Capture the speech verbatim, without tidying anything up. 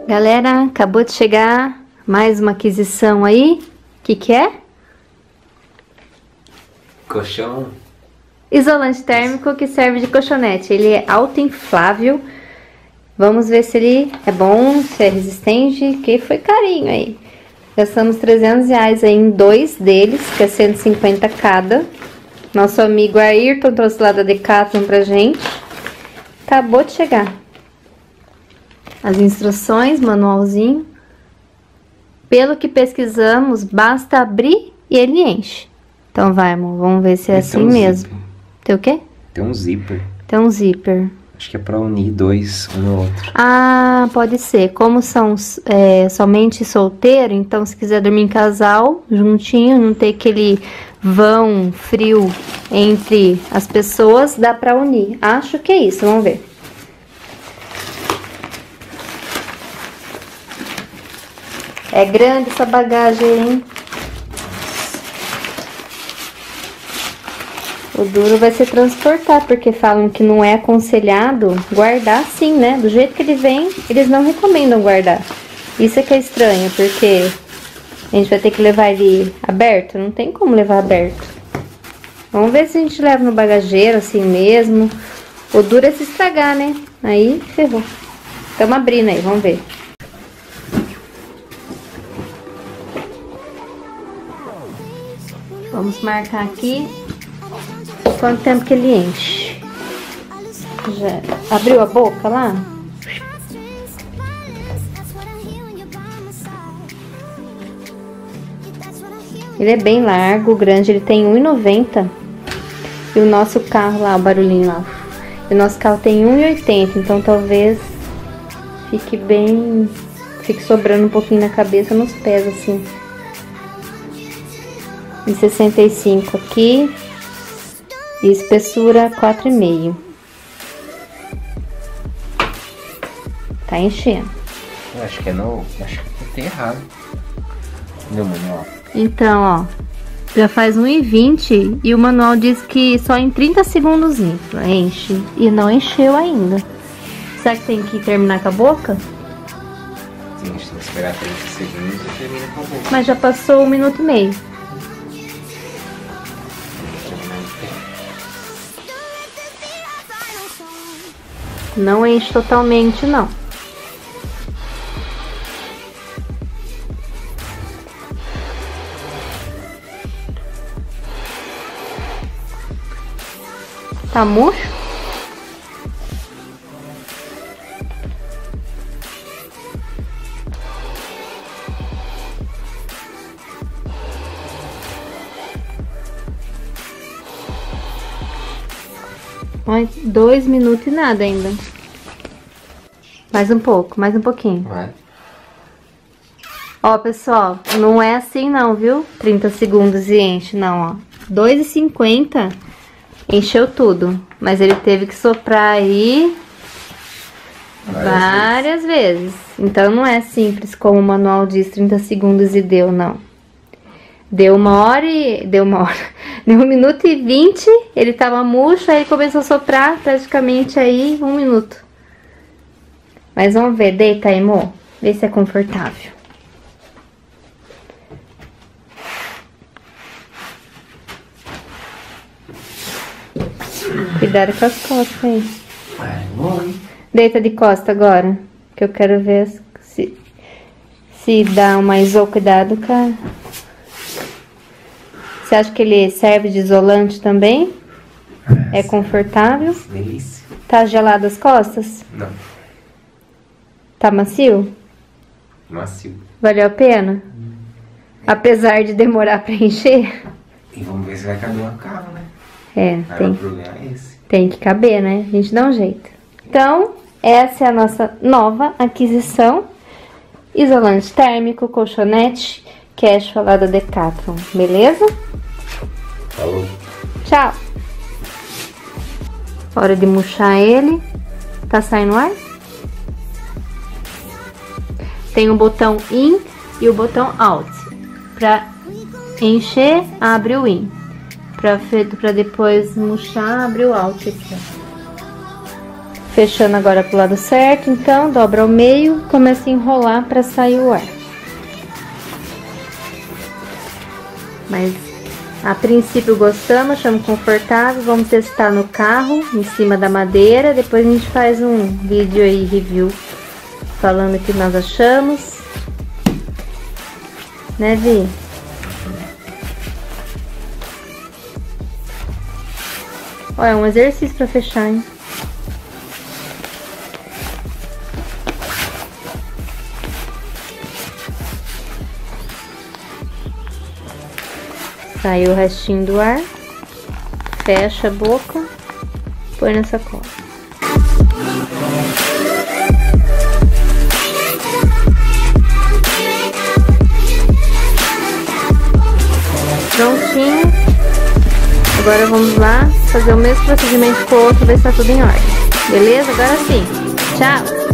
Galera, acabou de chegar mais uma aquisição aí. O que que é? Colchão. Isolante térmico que serve de colchonete. Ele é autoinflável. Vamos ver se ele é bom, se é resistente, que foi carinho aí. Gastamos trezentos reais aí em dois deles, que é cento e cinquenta cada. Nosso amigo Ayrton trouxe lá da Decathlon pra gente. Acabou de chegar. As instruções, manualzinho. Pelo que pesquisamos, basta abrir e ele enche. Então vai, amor, vamos ver se é assim um mesmo. Zíper. Tem o quê? Tem um zíper. Tem um zíper. Acho que é pra unir dois um no outro. Ah, pode ser. Como são é, somente solteiro, então se quiser dormir em casal, juntinho, não ter aquele vão frio entre as pessoas, dá pra unir. Acho que é isso, vamos ver. É grande essa bagagem, hein? O duro vai ser transportar, porque falam que não é aconselhado guardar assim, né? Do jeito que ele vem, eles não recomendam guardar. Isso é que é estranho, porque a gente vai ter que levar ele aberto. Não tem como levar aberto. Vamos ver se a gente leva no bagageiro assim mesmo. O duro é se estragar, né? Aí ferrou. Estamos abrindo aí, vamos ver. Vamos marcar aqui quanto tempo que ele enche. Já abriu a boca lá? Ele é bem largo, grande, ele tem um e noventa. E o nosso carro lá, o barulhinho lá. E o nosso carro tem um e oitenta, então talvez fique bem, fique sobrando um pouquinho na cabeça, nos pés assim. E sessenta e cinco aqui. E espessura quatro e meio. Tá enchendo. Eu acho que é no... Acho que tem errado. No manual. Então, ó. Já faz um e vinte e o manual diz que só em trinta segundos enche. E não encheu ainda. Será que tem que terminar com a boca? Sim, a gente tem que esperar trinta segundos e termina com a boca. Mas já passou um minuto e meio. Não enche totalmente, não. Tá murcho? Ai, dois minutos e nada ainda. Mais um pouco, mais um pouquinho. Vai. Ó, pessoal, não é assim não, viu? trinta segundos e enche, não, ó. dois e cinquenta encheu tudo. Mas ele teve que soprar aí várias, várias vezes. vezes. Então não é simples como o manual diz, trinta segundos e deu, não. Deu uma hora e... Deu uma hora. Deu um minuto e vinte, ele tava murcho, aí começou a soprar praticamente aí um minuto. Mas vamos ver, deita aí, amor. Vê se é confortável. Cuidado com as costas aí. Deita de costa agora, que eu quero ver se, se dá uma iso... Cuidado, cara. Você acha que ele serve de isolante também? É, é confortável? Delícia. Tá gelado as costas? Não. Tá macio? Macio. Valeu a pena? Hum. Apesar de demorar pra encher? E vamos ver se vai caber no carro, né? É, Aí tem, o problema é esse. Tem que caber, né? A gente dá um jeito. Então, essa é a nossa nova aquisição. Isolante térmico, colchonete, Cashua lá da Decathlon, beleza? Falou. Tchau. Hora de murchar ele. Tá saindo ar? Tem o botão in e o botão out. Pra encher, abre o in. Pra, pra depois murchar, abre o out aqui, ó. Fechando agora pro lado certo, então dobra ao meio, começa a enrolar para sair o ar. Mas a princípio gostamos, achamos confortável, vamos testar no carro, em cima da madeira, depois a gente faz um vídeo aí, review, falando o que nós achamos. Né, Vi? Ó, é um exercício para fechar, hein? Saiu o restinho do ar, fecha a boca, põe na sacola. Prontinho. Agora vamos lá fazer o mesmo procedimento com o outro, ver se tá tudo em ordem. Beleza? Agora sim. Tchau!